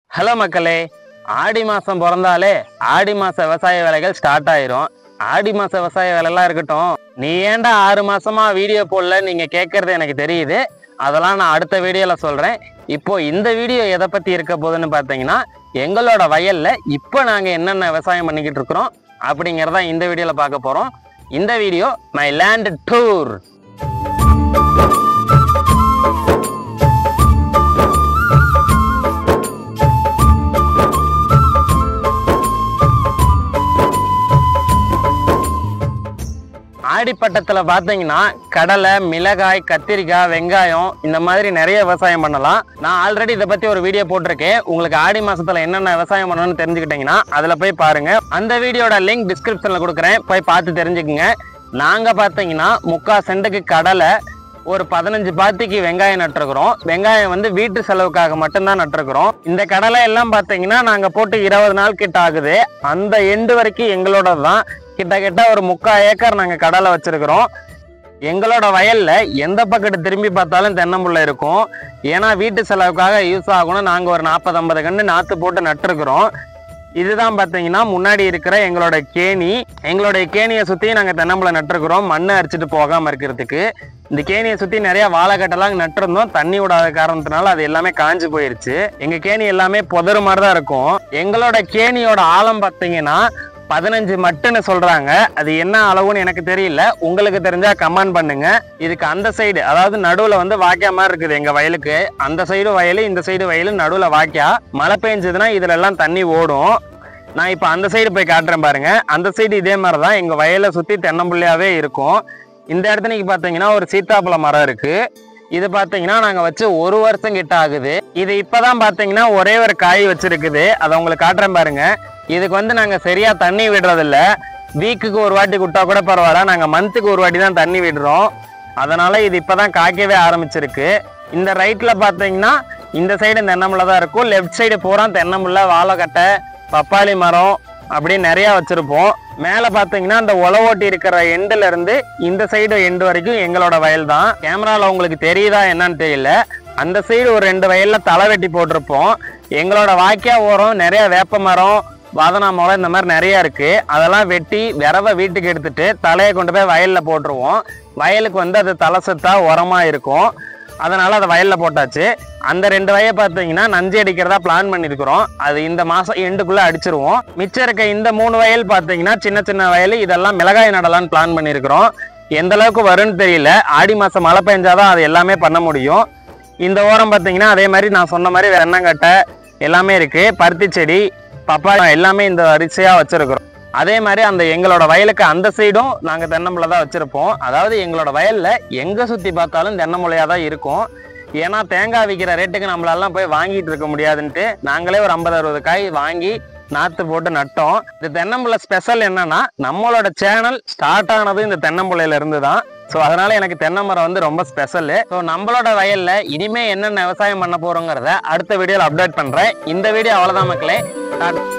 Hello மக்களே, ஆடி மாதம் பிறந்தாலே ஆடி மாத விவசாய வேலைகள் ஸ்டார்ட் ஆயிரும். ஆடி மாத விவசாய வேலைலாம் இருக்கட்டும், நீ ஏன்டா 6 மாசமா வீடியோ போடல நீங்கள் கேட்குறது எனக்கு தெரியுது. அதெல்லாம் நான் அடுத்த வீடியோவில் சொல்கிறேன். இப்போ இந்த வீடியோ எதை பற்றி இருக்க போகுதுன்னு பார்த்தீங்கன்னா, எங்களோட வயலில் இப்போ நாங்கள் என்னென்ன விவசாயம் பண்ணிக்கிட்டு இருக்கிறோம் அப்படிங்கிறத இந்த வீடியோவில் பார்க்க போகிறோம். இந்த வீடியோ மை லேண்ட் டூர். ஆடிப்பட்டத்தில் பார்த்தீங்கன்னா கடலை, மிளகாய், கத்திரிக்காய், வெங்காயம் இந்த மாதிரி நிறைய விவசாயம் பண்ணலாம். நான் ஆல்ரெடி இதை பற்றி ஒரு வீடியோ போட்டிருக்கேன். உங்களுக்கு ஆடி மாதத்தில் என்னென்ன விவசாயம் பண்ணணும்னு தெரிஞ்சுக்கிட்டிங்கன்னா அதில் போய் பாருங்கள். அந்த வீடியோட லிங்க் டிஸ்கிரிப்ஷனில் கொடுக்குறேன், போய் பார்த்து தெரிஞ்சுக்குங்க. நாங்கள் பார்த்தீங்கன்னா 3/4 சென்ட்டுக்கு கடலை, ஒரு 15 பாத்திக்கு வெங்காயம் நட்டுருக்குறோம். வெங்காயம் வந்து வீட்டு செலவுக்காக மட்டும்தான் நட்டுருக்குறோம். இந்த கடலை எல்லாம் பார்த்தீங்கன்னா நாங்கள் போட்டு 20 நாள் கிட்ட ஆகுது. அந்த எண்டு வரைக்கும் எங்களோட தான். கிட்ட ஒரு 3/4 ஏக்கர் நாங்கள் கடலை வச்சிருக்கிறோம். எங்களோட வயல்ல எந்த பக்கத்து திரும்பி பார்த்தாலும் தென்னம்புள்ளை இருக்கும். ஏன்னா வீட்டு செலவுக்காக யூஸ் ஆகணும். நாங்கள் ஒரு 40-50 கன்று நாற்று போட்டு நட்டுருக்குறோம். இதுதான் பார்த்தீங்கன்னா முன்னாடி இருக்கிற எங்களோட கேணி. எங்களுடைய கேணியை சுற்றி நாங்கள் தென்னம்புள்ளை நட்டுருக்குறோம், மண்ணை அரிச்சிட்டு போகாமல் இருக்கிறதுக்கு. இந்த கேணியை சுற்றி நிறையா வாழைக்கட்டெல்லாம் நட்டுருந்தோம். தண்ணி விடாத காரணத்தினால அது எல்லாமே காஞ்சு போயிருச்சு. எங்கள் கேணி எல்லாமே புதறு மாதிரி தான் இருக்கும். எங்களோட கேணியோட ஆழம் பார்த்தீங்கன்னா 15 மட்டுன்னு சொல்றாங்க. அது என்ன அளவுன்னு எனக்கு தெரியல, உங்களுக்கு தெரிஞ்சா கமெண்ட் பண்ணுங்க. இதுக்கு அந்த சைடு, அதாவது நடுவுல வந்து வாய்க்கா மாதிரி இருக்குது எங்க வயலுக்கு. அந்த சைடு வயல், இந்த சைடு வயல், நடுவுல வாய்க்கா. மழை பெஞ்சதுன்னா இதுல எல்லாம் தண்ணி ஓடும். நான் இப்ப அந்த சைடு போய் காட்டுறேன் பாருங்க. அந்த சைடு இதே மாதிரிதான் எங்க வயலை சுத்தி தென்னம்புள்ளையாவே இருக்கும். இந்த இடத்துக்கு பாத்தீங்கன்னா ஒரு சீத்தாப்பழ மரம் இருக்கு. இது பாத்தீங்கன்னா நாங்க வச்சு 1 வருஷம் கிட்ட ஆகுது. இது இப்பதான் பாத்தீங்கன்னா ஒரே ஒரு காய் வச்சிருக்குது. அதை உங்களுக்கு காட்டுறேன் பாருங்க. இதுக்கு வந்து நாங்கள் சரியாக தண்ணி விடுறதில்ல. வீக்குக்கு ஒரு வாட்டி விட்டா கூட பரவாயில்ல, நாங்கள் மந்த்துக்கு ஒரு வாட்டி தான் தண்ணி விடுறோம். அதனால் இது இப்போ தான் காய்க்கவே ஆரம்பிச்சிருக்கு. இந்த ரைட்டில் பார்த்தீங்கன்னா இந்த சைடு தென்னமுள்ள தான் இருக்கும். லெஃப்ட் சைடு பூரா தென்னமுள்ள, வாழைக்கட்டை, பப்பாளி மரம் அப்படின்னு நிறையா வச்சுருப்போம். மேலே பார்த்தீங்கன்னா இந்த ஒலவோட்டி இருக்கிற எண்டுலேருந்து இந்த சைடு எண்டு வரைக்கும் எங்களோட வயல் தான். கேமராவில் உங்களுக்கு தெரியுதா என்னன்னு தெரியல. அந்த சைடு ஒரு 2 வயலில் தலை வெட்டி போட்டிருப்போம். எங்களோட வாய்க்கா ஓரம் நிறையா வேப்ப மரம், வாதனா மரம் இந்த மாதிரி நிறைய இருக்கு. அதெல்லாம் வெட்டி விரவை வீட்டுக்கு எடுத்துட்டு தலையை கொண்டு போய் வயல்ல போட்டுருவோம். வயலுக்கு வந்து அது தலை சத்தா உரமா இருக்கும். அதனால அதை வயல்ல போட்டாச்சு. அந்த 2 வயலை பார்த்தீங்கன்னா நஞ்சு அடிக்கிறதா பிளான் பண்ணியிருக்கிறோம். அது இந்த மாசம் எண்டுக்குள்ள அடிச்சிருவோம். மிச்சம் இருக்க இந்த 3 வயல் பார்த்தீங்கன்னா சின்ன சின்ன வயல், இதெல்லாம் மிளகாய் நடலான்னு பிளான் பண்ணியிருக்கிறோம். எந்த அளவுக்கு வரும்னு தெரியல. ஆடி மாசம் மழை பெஞ்சாதான் அது எல்லாமே பண்ண முடியும். இந்த ஓரம் பார்த்தீங்கன்னா அதே மாதிரி நான் சொன்ன மாதிரி வெண்ணங்கட்டை எல்லாமே இருக்கு. பருத்தி செடி, பப்பாளி எல்லாமே இந்த வரிசையா வச்சிருக்கிறோம். அதே மாதிரி அந்த எங்களோட வயலுக்கு அந்த சைடும் நாங்க தென்னம்புள்ளை தான் வச்சிருப்போம். அதாவது எங்களோட வயல்ல எங்க சுத்தி பார்த்தாலும் தென்னம்புள்ளையா தான் இருக்கும். ஏன்னா தேங்காய் விற்கிற ரேட்டுக்கு நம்மளாலாம் போய் வாங்கிட்டு இருக்க முடியாதுன்ட்டு நாங்களே ஒரு 50-60 காய் வாங்கி நாற்று போட்டு நட்டோம். இந்த தென்னம்புள்ளை ஸ்பெஷல் என்னன்னா, நம்மளோட சேனல் ஸ்டார்ட் ஆனது இந்த தென்னம்புள்ளையில இருந்து தான். ஸோ அதனால எனக்கு தென்னை மரம் வந்து ரொம்ப ஸ்பெஷலு. ஸோ நம்மளோட வயல்ல இனிமே என்னென்ன விவசாயம் பண்ண போறோங்கிறத அடுத்த வீடியோவில் அப்டேட் பண்றேன். இந்த வீடியோ அவ்வளோதான் மக்களே.